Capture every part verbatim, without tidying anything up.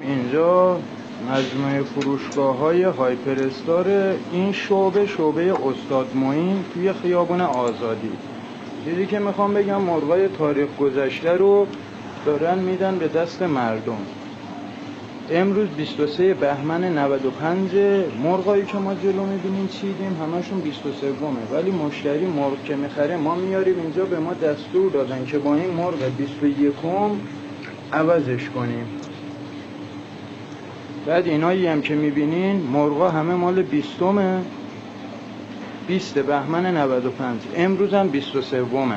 اینجا مجموعه فروشگاه های هایپرستار. این شعبه شعبه استاد معین توی خیابون آزادی. چیزی که میخوام بگم، مرغای تاریخ گذشته رو دارن میدن به دست مردم. امروز بیست و سه بهمن نود و پنج. مرغایی که ما جلو میبینیم چیدیم همشون بیست و سه مه، ولی مشتری مرغ که میخره ما میاریم اینجا، به ما دستور دادن که با این مرغ بیست و یک عوضش کنیم. بعد اینایی هم که میبینین مرغا همه مال بیستمه، بیست بهمن نود و پنج. امروز هم بیست و سه مه.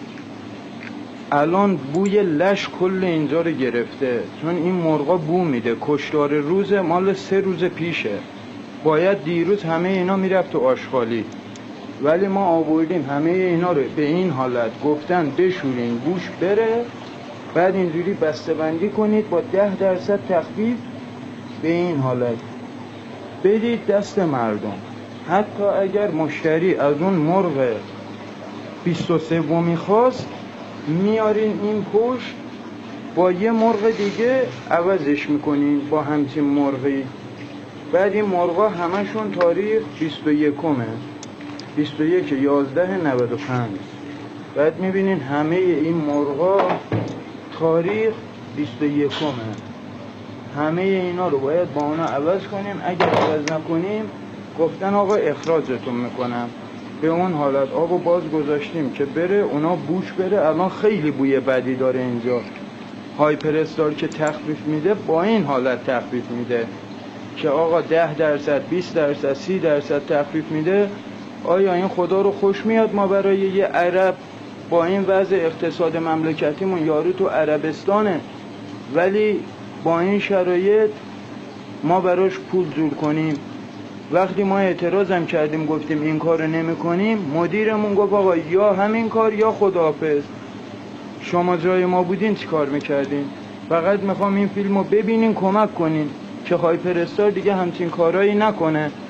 الان بوی لش کل اینجا رو گرفته، چون این مرغا بو میده. کشتار روز مال سه روز پیشه، باید دیروز همه اینا میرفت تو آشغالی، ولی ما آوردیم همه اینا رو به این حالت. گفتن بشورین بوش بره، بعد اینجوری بسته بندی کنید با ده درصد تخفیف به این حالت بدید دست مردم. حتی اگر مشتری از اون مرغ بیست و سه میخواست، میارین این پشت با یه مرغ دیگه عوضش میکنین با همچین مرغی. بعد این مرغا همشون تاریخ بیست و یکمه، بیست و یک یازده نود و پنج. بعد میبینین همه این مرغا تاریخ بیست و یکمه. همه اینا رو باید با اونا عوض کنیم. اگر عوض نکنیم گفتن آقا اخراجتون میکنم. به اون حالت آبو باز گذاشتیم که بره، اونا بوش بره. الان خیلی بوی بدی داره اینجا. هایپرستار که تخفیف میده با این حالت تخفیف میده که آقا ده درصد، بیست درصد، سی درصد تخفیف میده. آیا این خدا رو خوش میاد ما برای یه عرب با این وضع اقتصاد مملکتیمون، یارو تو عربستانه ولی با این شرایط ما براش پول جور کنیم؟ وقتی ما اعتراضم کردیم گفتیم این کار رو نمی کنیم، مدیرمون گفت آقا یا همین کار یا خداحافظ. شما جای ما بودین چی کار میکردین؟ فقط میخوام این فیلم رو ببینین، کمک کنین که هایپرستار دیگه همچین کارهایی نکنه.